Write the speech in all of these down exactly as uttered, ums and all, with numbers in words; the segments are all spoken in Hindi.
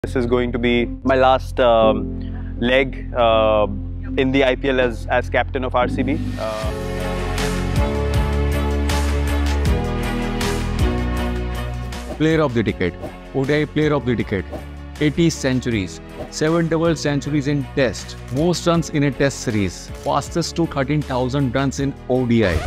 This is going to be my last um, leg uh, in the I P L as, as captain of R C B. Uh, Player of the decade, O D I Player of the decade, eighty centuries, seven double centuries in Test, most runs in a Test series, fastest to thirteen thousand runs in O D I.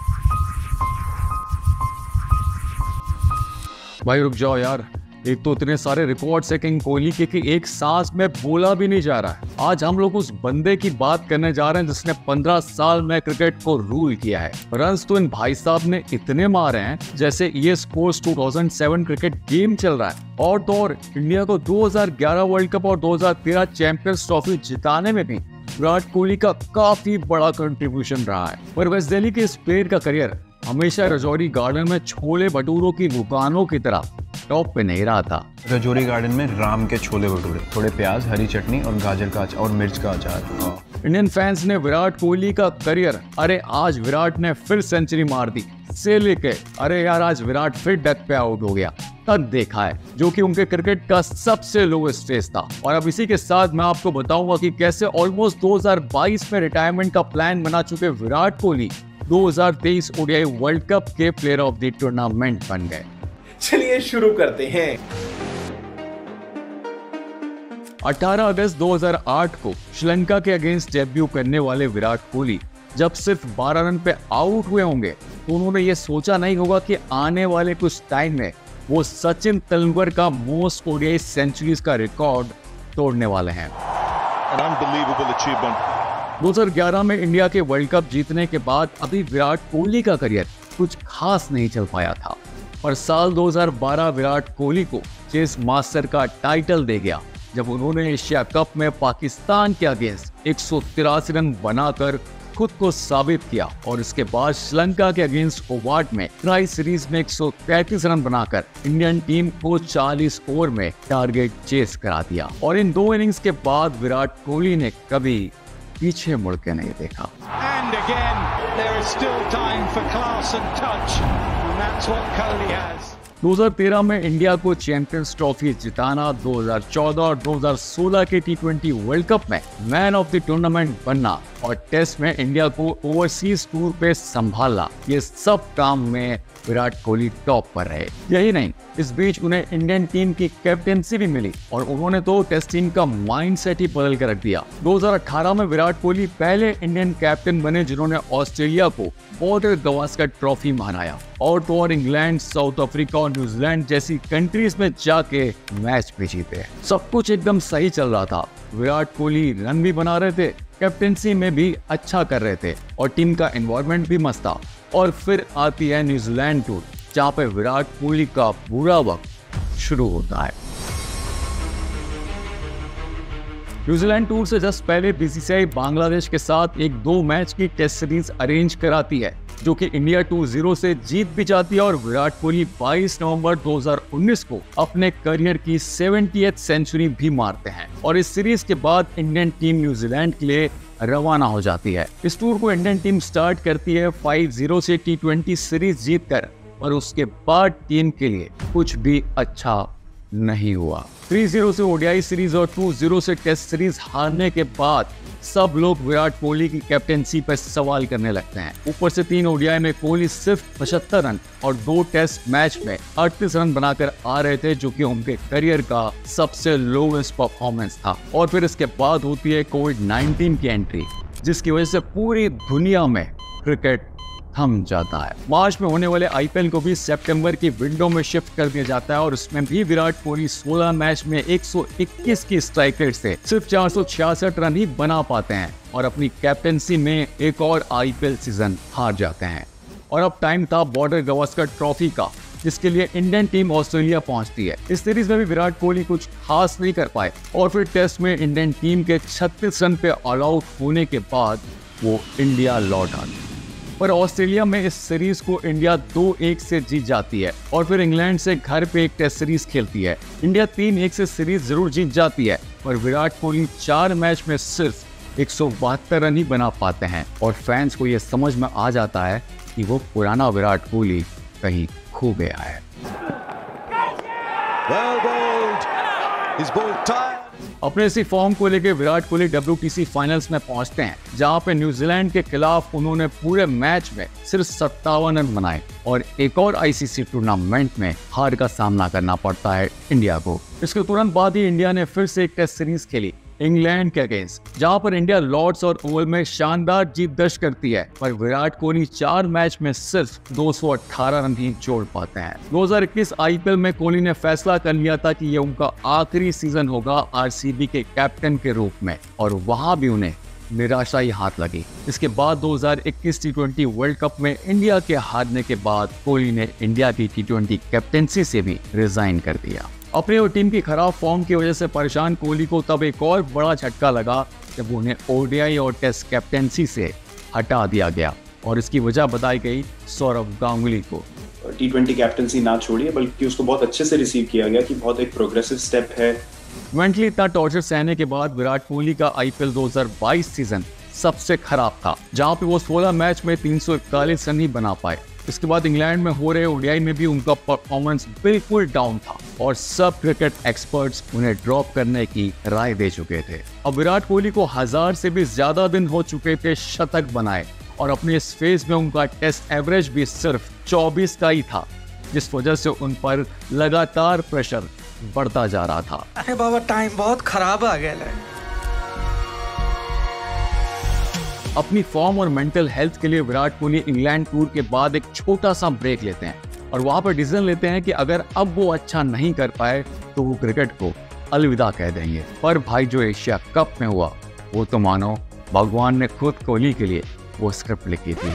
भाई रुक जाओ यार, एक तो इतने सारे रिकॉर्ड्स है किंग कोहली के कि एक सांस में बोला भी नहीं जा रहा है। आज हम लोग उस बंदे की बात करने जा रहे हैं जिसने पंद्रह साल में क्रिकेट को रूल किया है। रन्स तो इन भाई साहब ने इतने मारे हैं जैसे ये स्पोर्ट्स दो हज़ार सात क्रिकेट गेम चल रहा है। और तो और इंडिया को दो हज़ार ग्यारह वर्ल्ड कप और दो हज़ार तेरह चैंपियंस ट्रॉफी जिताने में भी विराट कोहली का काफी बड़ा कंट्रीब्यूशन रहा है। पर वेस्ट दिल्ली के इस प्लेयर का करियर हमेशा रजौरी गार्डन में छोले भटूरों की दुकानों की तरह टॉप पे नहीं रहा था। रजौरी गार्डन में राम के छोले भटूरे, थोड़े प्याज, हरी चटनी और गाजर का अचार और मिर्च का अचार। इंडियन फैंस ने विराट कोहली का करियर अरे आज विराट ने फिर सेंचुरी मार दी से लेके अरे यार आज विराट फिर डेथ पे आउट हो गया तक देखा है, जो कि उनके क्रिकेट का सबसे लोएस्ट स्टेज था। और अब इसी के साथ मैं आपको बताऊंगा कि कैसे ऑलमोस्ट दो हज़ार बाईस में रिटायरमेंट का प्लान बना चुके विराट कोहली दो हज़ार तेईस O D I world cup के प्लेयर ऑफ द टूर्नामेंट बन गए। चलिए शुरू करते हैं। अठारह अगस्त दो हज़ार आठ को श्रीलंका के अगेंस्ट डेब्यू करने वाले विराट कोहली जब सिर्फ बारह रन पे आउट हुए होंगे तो उन्होंने ये सोचा नहीं होगा कि आने वाले कुछ टाइम में वो सचिन तेंदुलकर का most O D I centuries का रिकॉर्ड तोड़ने वाले हैं। दो हज़ार ग्यारह में इंडिया के वर्ल्ड कप जीतने के बाद अभी विराट कोहली का करियर कुछ खास नहीं चल पाया था, और साल दो हज़ार बारह विराट कोहली को चेस मास्टर का टाइटल दे गया जब उन्होंने एशिया कप में पाकिस्तान के अगेंस्ट एक सौ तिरासी रन बनाकर खुद को साबित किया। और इसके बाद श्रीलंका के अगेंस्ट होबार्ट में ट्राई सीरीज में एक सौ तैंतीस रन बनाकर इंडियन टीम को चालीस ओवर में टारगेट चेस करा दिया। और इन दो इनिंग्स के बाद विराट कोहली ने कभी पीछे मुड़ के नहीं देखा। And again, there is still time for class and touch, and that's what Kohli has. दो हज़ार तेरह में इंडिया को चैंपियंस ट्रॉफी जिताना, दो हज़ार चौदह और दो हज़ार सोलह के टी ट्वेंटी वर्ल्ड कप में मैन ऑफ द टूर्नामेंट बनना और टेस्ट में इंडिया को ओवरसीज टूर पे संभालना, ये सब काम में विराट कोहली टॉप पर रहे। यही नहीं, इस बीच उन्हें इंडियन टीम की कैप्टेंसी भी मिली और उन्होंने तो टेस्ट टीम का माइंडसेट ही बदल कर रख दिया। दो हज़ार अठारह में विराट कोहली पहले इंडियन कैप्टन बने जिन्होंने ऑस्ट्रेलिया को बॉर्डर गवास्कर ट्रॉफी मनाया। और तो और इंग्लैंड, साउथ अफ्रीका और न्यूजीलैंड जैसी कंट्रीज में जाके मैच भी जीते। सब कुछ एकदम सही चल रहा था। विराट कोहली रन भी बना रहे थे, कैप्टेंसी में भी अच्छा कर रहे थे और टीम का एनवायरनमेंट भी मस्त था। और फिर आती है न्यूजीलैंड टूर जहां पे विराट कोहली का बुरा वक्त शुरू होता है। न्यूजीलैंड टूर से जस्ट पहले बीसीसीआई बांग्लादेश के साथ एक दो मैच की टेस्ट सीरीज अरेंज कराती है जो कि इंडिया टू जीरो से जीत भी जाती है। और विराट कोहली बाईस नवंबर दो हज़ार उन्नीस को अपने करियर की सत्तरवीं सेंचुरी भी मारते हैं। और इस सीरीज के बाद इंडियन टीम न्यूजीलैंड के लिए रवाना हो जाती है। इस टूर को इंडियन टीम स्टार्ट करती है पाँच शून्य से टी ट्वेंटी सीरीज जीतकर, और उसके बाद टीम के लिए कुछ भी अच्छा नहीं हुआ। तीन शून्य से ओडीआई सीरीज और दो शून्य से टेस्ट सीरीज हारने के बाद सब लोग विराट कोहली की कैप्टेंसी पर सवाल करने लगते हैं। ऊपर से तीन ओडीआई में कोहली सिर्फ पचहत्तर रन और दो टेस्ट मैच में अड़तीस रन बनाकर आ रहे थे, जो कि उनके करियर का सबसे लोवेस्ट परफॉर्मेंस था। और फिर इसके बाद होती है कोविड नाइनटीन की एंट्री, जिसकी वजह से पूरी दुनिया में क्रिकेट थम जाता है। मार्च में होने वाले आईपीएल को भी सितंबर की विंडो में शिफ्ट कर दिया जाता है और उसमें भी विराट कोहली सोलह मैच में एक सौ इक्कीस की स्ट्राइक रेट से सिर्फ चार सौ छियासठ रन ही बना पाते हैं और अपनी कैप्टेंसी में एक और आईपीएल सीजन हार जाते हैं। और अब टाइम था बॉर्डर गवास्कर ट्रॉफी का, जिसके लिए इंडियन टीम ऑस्ट्रेलिया पहुंचती है। इस सीरीज में भी विराट कोहली कुछ खास नहीं कर पाए और फिर टेस्ट में इंडियन टीम के छत्तीस रन पे ऑल आउट होने के बाद वो इंडिया लौट आती। पर ऑस्ट्रेलिया में इस सीरीज को इंडिया दो एक से जीत जाती है और फिर इंग्लैंड से घर पे एक टेस्ट सीरीज खेलती है। इंडिया तीन एक से सीरीज जरूर जीत जाती है, पर विराट कोहली चार मैच में सिर्फ एक सौ बहत्तर रन ही बना पाते हैं और फैंस को यह समझ में आ जाता है कि वो पुराना विराट कोहली कहीं खो गया है। Well bowled His ball tired. अपने इसी फॉर्म को लेकर Virat Kohli W T C finals में पहुंचते हैं, जहां पे न्यूजीलैंड के खिलाफ उन्होंने पूरे मैच में सिर्फ सत्तावन रन बनाए और एक और आई सी सी टूर्नामेंट में हार का सामना करना पड़ता है इंडिया को। इसके तुरंत बाद ही इंडिया ने फिर से एक टेस्ट सीरीज खेली इंग्लैंड के अगेंस्ट, जहां पर इंडिया लॉर्ड्स और ओवल में शानदार जीत दर्ज करती है, पर विराट कोहली चार मैच में सिर्फ दो सौ अठारह रन ही जोड़ पाते हैं। दो हज़ार इक्कीस आई पी एल में कोहली ने फैसला कर लिया था कि ये उनका आखिरी सीजन होगा आर सी बी के कैप्टन के रूप में, और वहां भी उन्हें निराशा ही हाथ लगी। इसके बाद दो हज़ार इक्कीस टी ट्वेंटी वर्ल्ड कप में इंडिया के हारने के बाद कोहली ने इंडिया की टी ट्वेंटी कैप्टनसी से भी रिजाइन कर दिया। अपनी और टीम की खराब फॉर्म की वजह से परेशान कोहली को तब एक और बड़ा झटका लगा जब उन्हें ओ डी आई और टेस्ट कैप्टनसी से हटा दिया गया, और इसकी वजह बताई गई सौरव गांगुली को। टी ट्वेंटी कैप्टनसी ना छोड़िए, बल्कि उसको बहुत अच्छे से रिसीव किया गया कि बहुत एक प्रोग्रेसिव स्टेप है। मेंटली इतना टॉर्चर सहने के बाद विराट कोहली का आई पी एल दो हज़ार बाईस सीजन सबसे खराब था, जहां पे वो सोलह मैच में तीन सौ इकतालीस रन ही बना पाए। इसके बाद इंग्लैंड में हो रहे ओ डी आई में भी उनका परफॉर्मेंस बिल्कुल डाउन था और सब क्रिकेट एक्सपर्ट्स उन्हें ड्रॉप करने की राय दे चुके थे। अब विराट कोहली को हजार से भी ज्यादा दिन हो चुके थे शतक बनाए, और अपने इस फेज में उनका टेस्ट एवरेज भी सिर्फ चौबीस का ही था, जिस वजह से उन पर लगातार प्रेशर बढ़ता जा रहा था। अरे बाबा, टाइम बहुत खराब आ गया है। अपनी फॉर्म और मेंटल हेल्थ के लिए विराट कोहली इंग्लैंड टूर के बाद एक छोटा सा ब्रेक लेते हैं और वहां पर डिसीजन लेते हैं कि अगर अब वो अच्छा नहीं कर पाए तो वो क्रिकेट को अलविदा कह देंगे। पर भाई, जो एशिया कप में हुआ वो तो मानो भगवान ने खुद कोहली के लिए वो स्क्रिप्ट लिखी थी।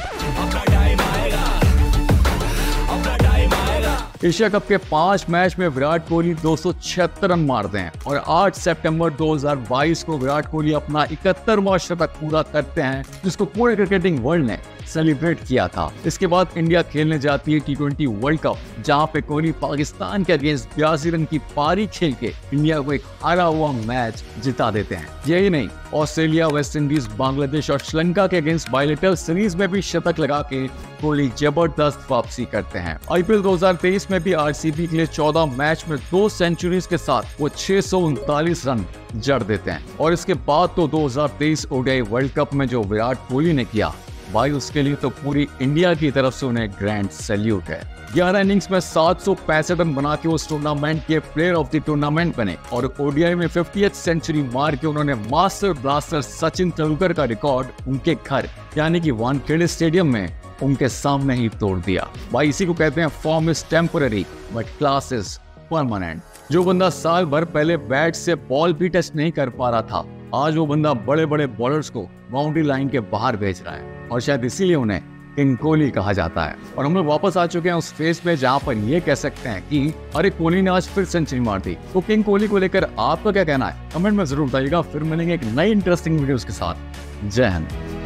एशिया कप के पांच मैच में विराट कोहली दो सौ छिहत्तर रन मारते हैं और आठ सितंबर दो हज़ार बाईस को विराट कोहली अपना इकहत्तरवां शतक पूरा करते हैं, जिसको पूरे क्रिकेटिंग वर्ल्ड ने सेलिब्रेट किया था। इसके बाद इंडिया खेलने जाती है टी ट्वेंटी वर्ल्ड कप, जहां पे कोहली पाकिस्तान के अगेंस्ट बयासी रन की पारी खेल के इंडिया को एक हारा हुआ मैच जिता देते हैं। यही नहीं, ऑस्ट्रेलिया, वेस्ट इंडीज, बांग्लादेश और श्रीलंका के अगेंस्ट बायलैटरल सीरीज में भी शतक लगा के कोहली जबरदस्त वापसी करते हैं। आई पी एल दो हज़ार तेईस में भी आर सी बी के लिए चौदह मैच में दो सेंचुरीज के साथ वो छह सौ उनतालीस रन जड़ देते हैं। और इसके बाद तो दो हज़ार तेईस O D I world cup में जो विराट कोहली ने किया, भाई उसके लिए तो पूरी इंडिया की तरफ से उन्हें ग्रैंड सैल्यूट है। ग्यारह इनिंग्स में सात सौ पैंसठ रन बना के उस टूर्नामेंट के प्लेयर ऑफ द टूर्नामेंट बने और ओ डी आई में फिफ्टियथ सेंचुरी मार के उन्होंने मास्टर ब्लास्टर सचिन तेंदुलकर का रिकॉर्ड उनके घर यानी कि वानखेड़े स्टेडियम में उनके सामने ही तोड़ दिया। भाई, इसी को कहते हैं form is temporary but class is permanent. जो बंदा साल भर पहले बैट से बॉल भी टच नहीं कर पा रहा था, आज वो बंदा बड़े बड़े बॉलर्स को बाउंड्री लाइन के बाहर भेज रहा है, और शायद इसीलिए उन्हें किंग कोहली कहा जाता है। और हम लोग वापस आ चुके हैं उस फेज में जहां पर ये कह सकते हैं कि अरे कोहली ने आज फिर सेंचुरी मार दी। तो किंग कोहली को लेकर आपका क्या कहना है, कमेंट में जरूर बताइएगा। फिर मिलेंगे एक नई इंटरेस्टिंग वीडियोस के साथ। जय हिंद।